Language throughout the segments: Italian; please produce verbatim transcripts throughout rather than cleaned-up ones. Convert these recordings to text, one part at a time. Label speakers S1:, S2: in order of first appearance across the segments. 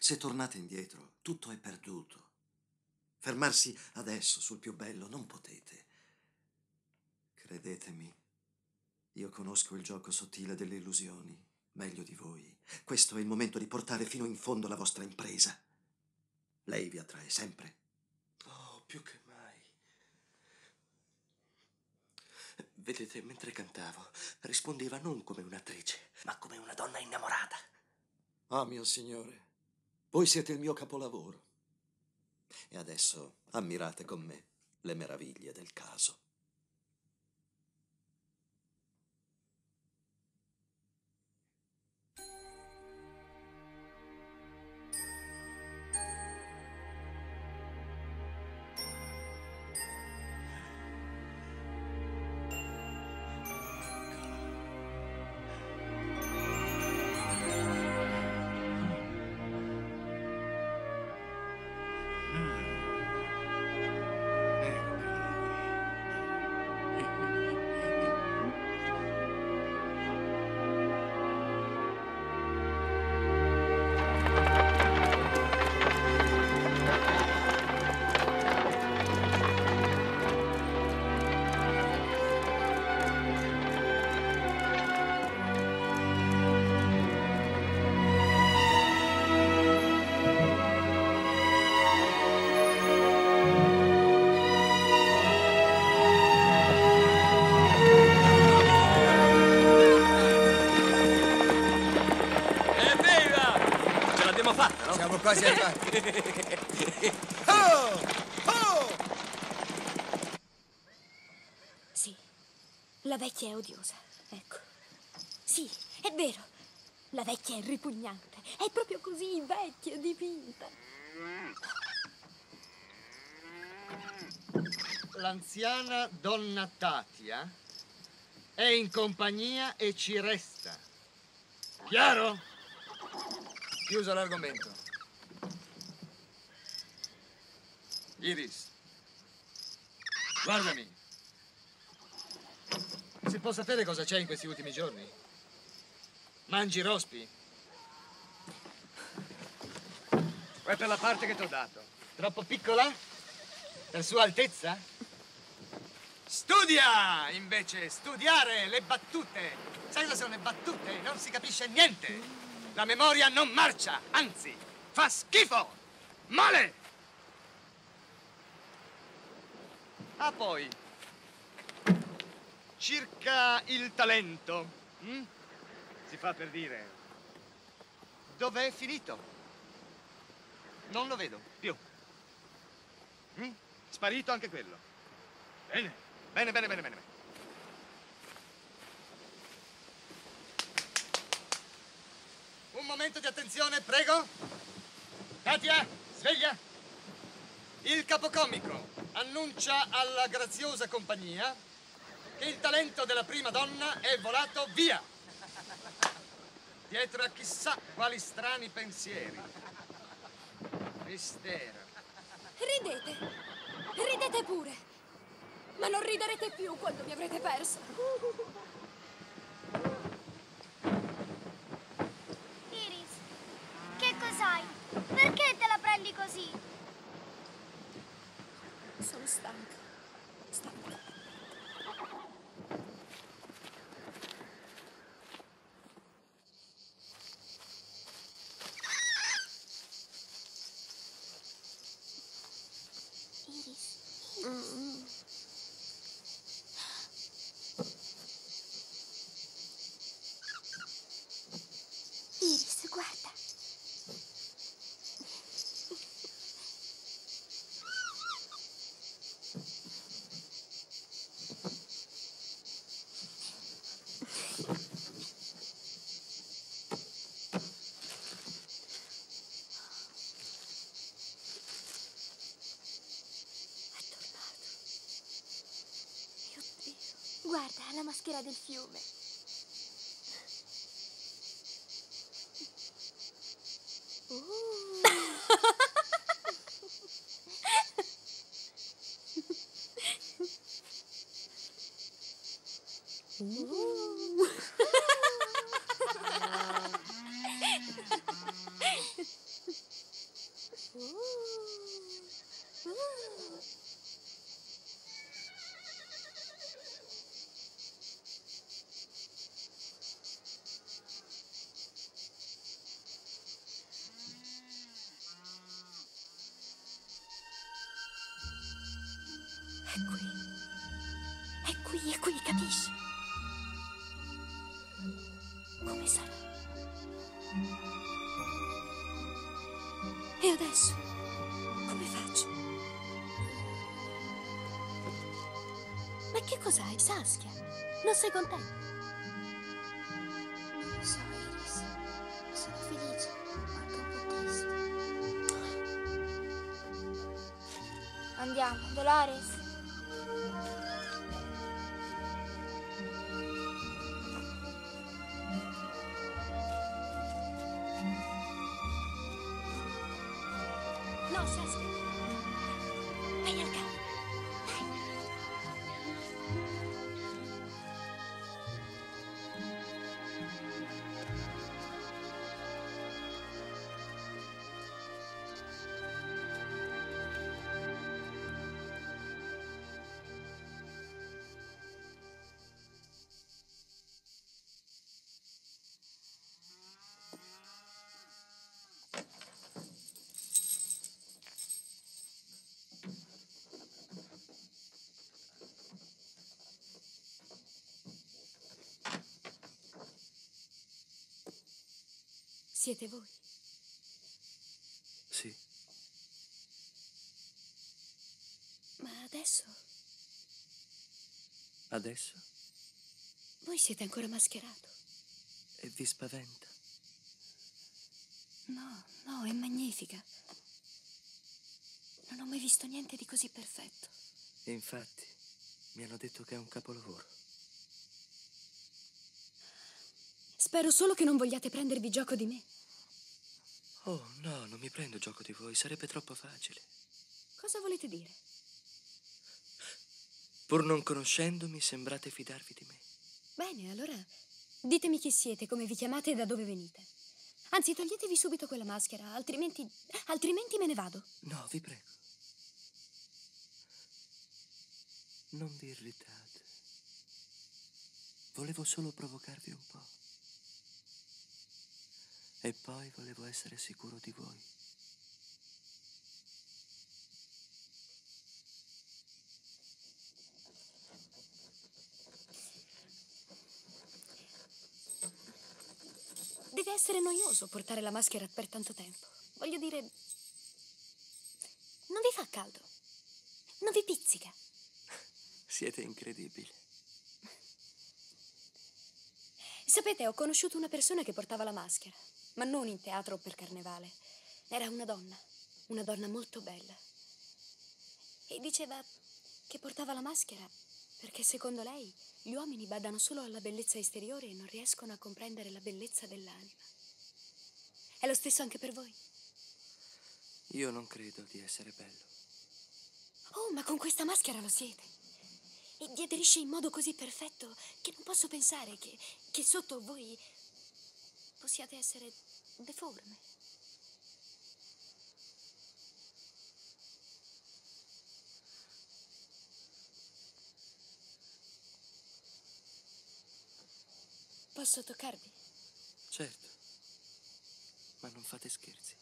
S1: Se tornate indietro, tutto è perduto. Fermarsi adesso sul più bello non potete. Credetemi, io conosco il gioco sottile delle illusioni meglio di voi. Questo è il momento di portare fino in fondo la vostra impresa. Lei vi attrae sempre.
S2: Oh, più che mai. Vedete, mentre cantavo, rispondeva non come un'attrice, ma come una donna innamorata.
S1: Ah, mio signore, voi siete il mio capolavoro. E adesso ammirate con me le meraviglie del caso.
S3: Siamo quasi arrivati. Oh! Oh!
S4: Sì, la vecchia è odiosa, ecco. Sì, è vero. La vecchia è ripugnante. È proprio così vecchia, dipinta.
S3: L'anziana donna Tatia è in compagnia e ci resta. Chiaro? Chiuso l'argomento. Iris, guardami. Si può sapere cosa c'è in questi ultimi giorni? Mangi rospi? È per la parte che ti ho dato. Troppo piccola? Per sua altezza? Studia, invece, studiare le battute. Sai cosa sono le battute? Non si capisce niente. La memoria non marcia, anzi, fa schifo. Male! Ah, poi, circa il talento, hm? Si fa per dire, dov'è finito? Non lo vedo più. Hm? Sparito anche quello. Bene, bene, bene, bene, bene. Un momento di attenzione, prego. Katia, sveglia. Il capocomico annuncia alla graziosa compagnia che il talento della prima donna è volato via. Dietro a chissà quali strani pensieri. Mistero.
S4: Ridete. Ridete pure. Ma non riderete più quando mi avrete persa.
S5: Iris, che cos'hai? Perché te la prendi così?
S4: Sono stanca. Stanca.
S5: Iris.
S4: Mm.
S5: Iris, guarda. Guarda, la maschera del fiume.
S4: È qui. È qui, è qui, capisci? Come sarà? E adesso? Come faccio? Ma che cos'hai, Saskia? Non sei contenta?
S5: Non lo so, Iris. Sono felice, ma anche un po' triste. Andiamo, Dolores.
S4: No, Saskia. Vai al campo. Siete voi?
S2: Sì.
S4: Ma adesso?
S2: Adesso?
S4: Voi siete ancora mascherato?
S2: E vi spaventa?
S4: No, no, è magnifica. Non ho mai visto niente di così perfetto.
S2: E infatti, mi hanno detto che è un capolavoro.
S4: Spero solo che non vogliate prendervi gioco di me.
S2: Oh, no, non mi prendo gioco di voi, sarebbe troppo facile.
S4: Cosa volete dire?
S2: Pur non conoscendomi, sembrate fidarvi di me.
S4: Bene, allora ditemi chi siete, come vi chiamate e da dove venite. Anzi, toglietevi subito quella maschera, altrimenti... altrimenti me ne vado.
S2: No, vi prego. Non vi irritate. Volevo solo provocarvi un po'. E poi volevo essere sicuro di voi.
S4: Deve essere noioso portare la maschera per tanto tempo. Voglio dire... Non vi fa caldo? Non vi pizzica?
S2: Siete incredibili.
S4: Sapete, ho conosciuto una persona che portava la maschera, ma non in teatro o per carnevale. Era una donna, una donna molto bella. E diceva che portava la maschera perché secondo lei gli uomini badano solo alla bellezza esteriore e non riescono a comprendere la bellezza dell'anima. È lo stesso anche per voi?
S2: Io non credo di essere bello.
S4: Oh, ma con questa maschera lo siete. E vi aderisce in modo così perfetto che non posso pensare che, che sotto voi possiate essere deforme. Posso toccarvi?
S2: Certo, ma non fate scherzi.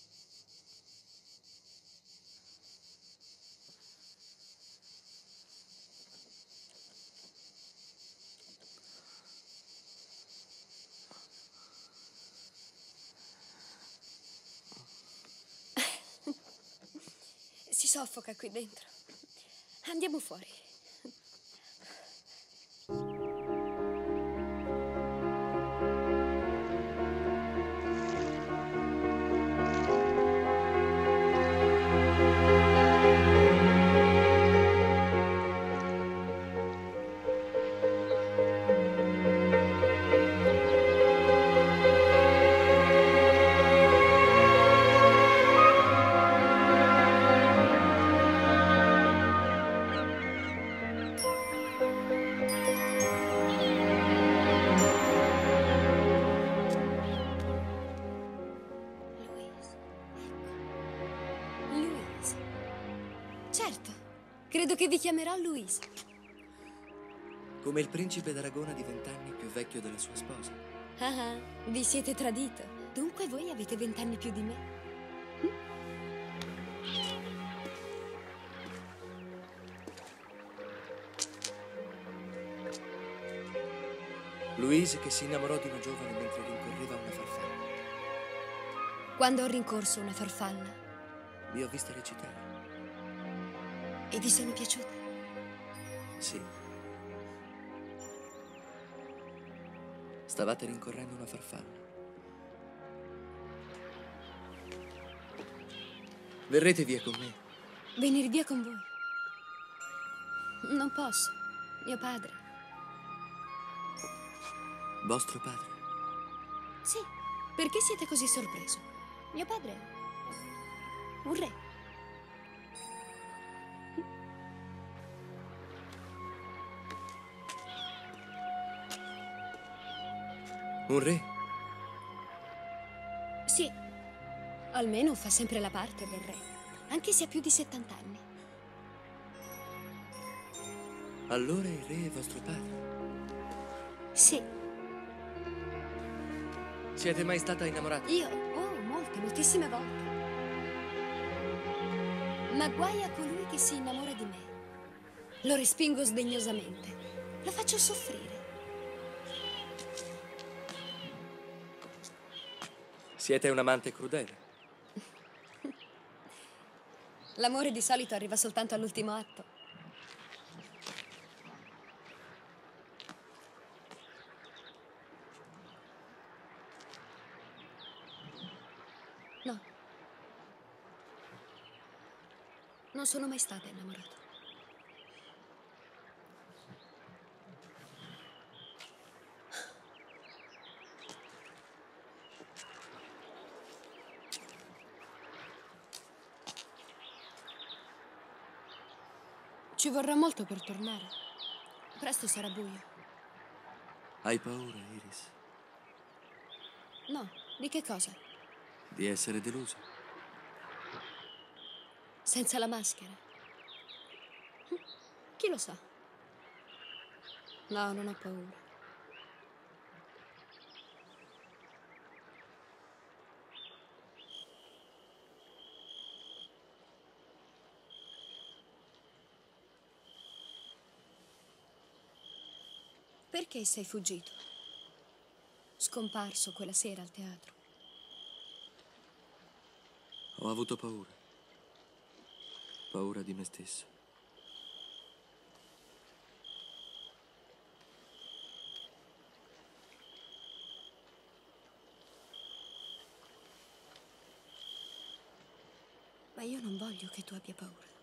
S4: Si soffoca qui dentro. Andiamo fuori. Credo che vi chiamerò Luisa.
S2: Come il principe d'Aragona di vent'anni più vecchio della sua sposa.
S4: Ah, ah, vi siete tradito. Dunque voi avete vent'anni più di me. Hm?
S2: Louise che si innamorò di una giovane mentre rincorreva una farfalla.
S4: Quando ho rincorso una farfalla
S2: Vi ho vista recitare.
S4: e vi sono piaciuta.
S2: Sì. Stavate rincorrendo una farfalla. Verrete via con me?
S4: Venire via con voi? Non posso. Mio padre.
S2: Vostro padre?
S4: Sì. Perché siete così sorpreso? Mio padre è un re.
S2: Un re?
S4: Sì. Almeno fa sempre la parte del re, anche se ha più di settanta anni.
S2: Allora il re è vostro padre?
S4: Sì.
S2: Siete mai stata innamorata?
S4: Io? Oh, molte, moltissime volte. Ma guai a colui che si innamora di me. Lo respingo sdegnosamente. Lo faccio soffrire.
S2: Siete un amante crudele?
S4: L'amore di solito arriva soltanto all'ultimo atto. No. Non sono mai stata innamorata. Ci vorrà molto per tornare. Presto sarà buio.
S2: Hai paura, Iris?
S4: No, di che cosa?
S2: Di essere delusa?
S4: Senza la maschera? Chi lo sa? No, non ho paura. Perché sei fuggito? Scomparso quella sera al teatro.
S2: Ho avuto paura. Paura di me stesso.
S4: Ma io non voglio che tu abbia paura.